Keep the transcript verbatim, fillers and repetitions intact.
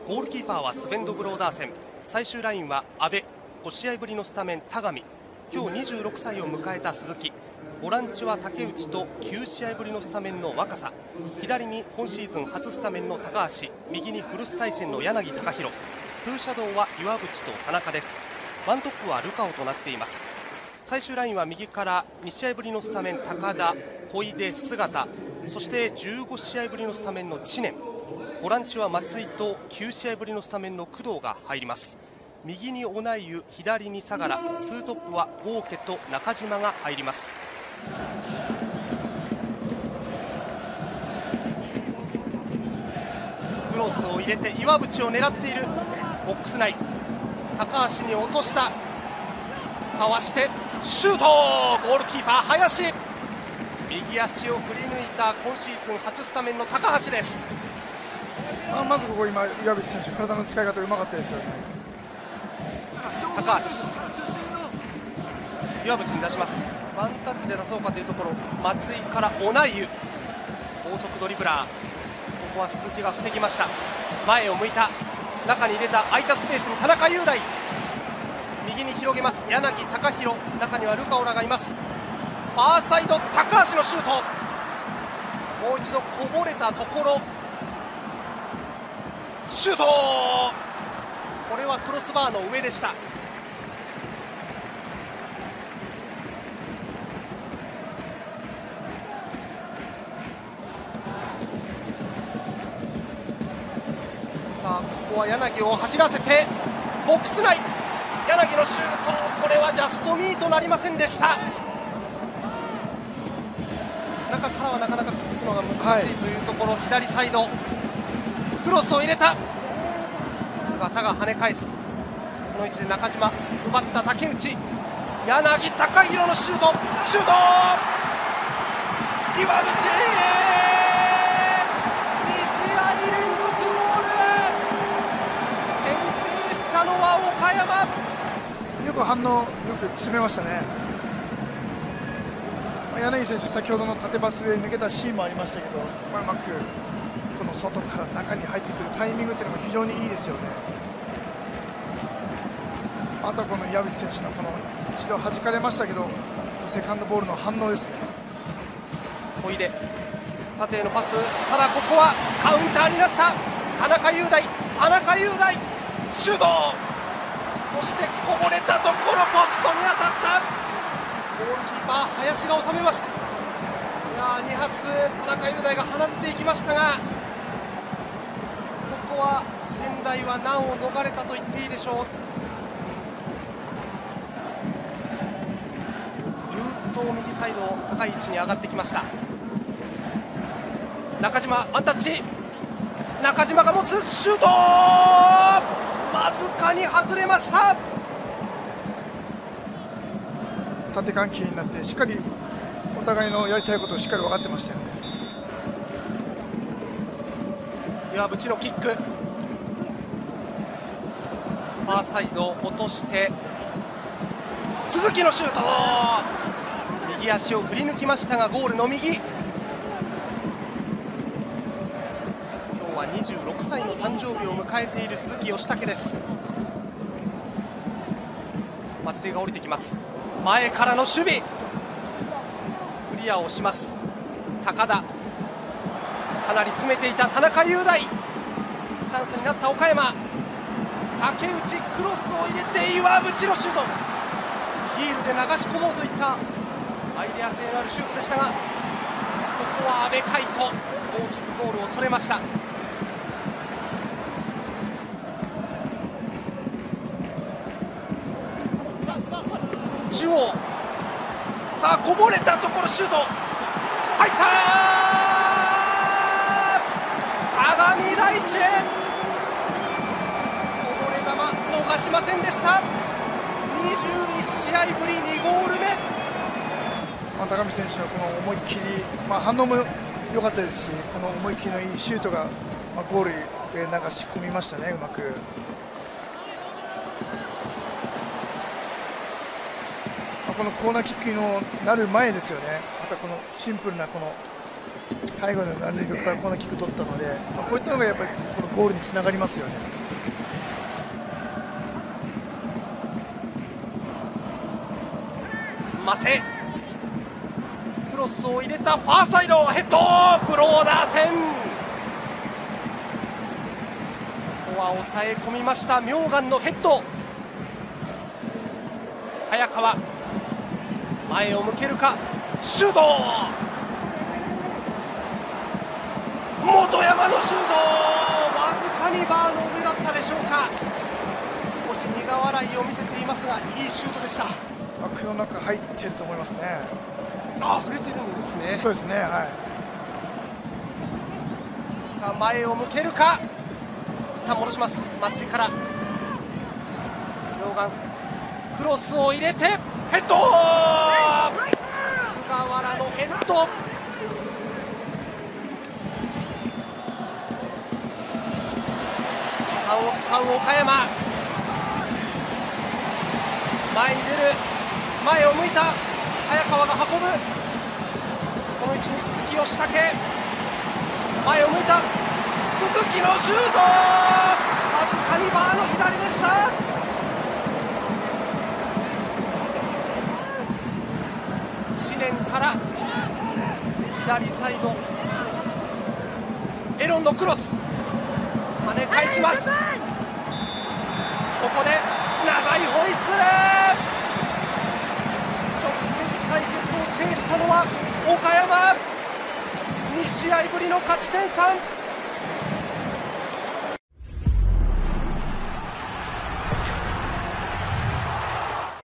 ゴールキーパーはスベンド・ブローダーセン、最終ラインは阿部、ご試合ぶりのスタメン田上、今日にじゅうろくさいを迎えた鈴木、ボランチは竹内ときゅう試合ぶりのスタメンの若狭、左に今シーズン初スタメンの高橋、右に古巣対戦の柳貴弘、ツーシャドウは岩渕と田中です。ワントップはルカオとなっています。最終ラインは右からに試合ぶりのスタメン高田、小出、姿、そしてじゅうご試合ぶりのスタメンの知念、ボランチは松井ときゅう試合ぶりのスタメンの工藤が入ります。右に小名湯、左に相良、ツートップは大家と中島が入ります。クロスを入れて岩渕を狙っているボックス内、高橋に落とした、かわしてシュート、ゴールキーパー林、右足を振り抜いた今シーズン初スタメンの高橋です。 まあ、まずここ今岩渕選手体の使い方うまかったですよね。 高橋、岩渕に出します。ワンタッチで出そうかというところ、松井から小名湯、高速ドリブラー、ここは鈴木が防ぎました。前を向いた、中に入れた、空いたスペースに田中雄大、右に広げます柳貴弘、中にはルカオラがいます。ファーサイド高橋のシュート、もう一度こぼれたところシュート、これはクロスバーの上でした。さあここは柳を走らせてボックス内、柳のシュート、これはジャストミーとなりませんでした。中からはなかなか崩すのが難しいというところ、はい、左サイドクロスを入れた、姿が跳ね返す、この位置で中島、奪った竹内、柳貴弘のシュート、シュート、岩渕、に試合連続ゴール、先制したのは岡山。 よく反応よく詰めましたね。柳選手、先ほどの縦パスで抜けたシーンもありましたけど、まあ、うまくこの外から中に入ってくるタイミングというのも非常にいいですよね。あとはこの岩渕選手のこの一度弾かれましたけどセカンドボールの反応ですね。 小出、縦へのパス、ただここはカウンターになった、田中雄大、田中雄大シュート、そしてこぼれたところポストに当たった、ゴールキーパー林が収めます。いやに発田中雄大が放っていきましたが、ここは仙台は難を逃れたと言っていいでしょう。ぐーっと右サイド高い位置に上がってきました。中島ワンタッチ、中島が持つシュート、わずかに外れました。 縦関係になってしっかりお互いのやりたいことをしっかり分かってましたよね。 岩渕のキック、ファーサイド落として鈴木のシュート、右足を振り抜きましたがゴールの右。今日はにじゅうろくさいの誕生日を迎えている鈴木義武です。松井が降りてきます。前からの守備、クリアをします。高田、かなり詰めていた田中雄大、チャンスになった岡山、竹内クロスを入れて岩渕のシュート、ヒールで流し込もうといったアイデア性のあるシュートでしたが、ここは阿部海斗、大きくゴールをそれました。中央、さあこぼれたところシュート入った、鏡大地、こぼれ球逃しませんでした。にじゅういち試合ぶりにゴール目、 まあ、高見選手のこの思いっきり、まあ、反応も良かったですし、この思い切りのいいシュートが、まあ、ゴールで流し込みましたね、うまく。このコーナーキックになる前ですよね、またこのシンプルなこの背後の何塁からコーナーキック取ったので、まあ、こういったのがやっぱりこのゴールにつながりますよね。 マセクロスを入れたファーサイドヘッドブローダー戦、ここは抑え込みました。ミョーガンのヘッド、早川前を向けるか、シュート、本山のシュート、わずかにバーの上だったでしょうか。少し苦笑いを見せていますが、いいシュートでした。 枠の中入ってると思いますね。 あ、触れてるんですね。 そうですね、はい。 さあ前を向けるか、一旦戻します。松井から両眼クロスを入れてヘッド、菅原のヘッド、時間を使う岡山、前に出る、前を向いた早川が運ぶ、この位置に鈴木義武、前を向いた鈴木のシュート、わずかにバーの左でした。いちねんから左サイド、エロンのクロス跳ね返します。ここで長いホイッスル、直接対決を制したのは岡山、に試合ぶりの勝ち点さん。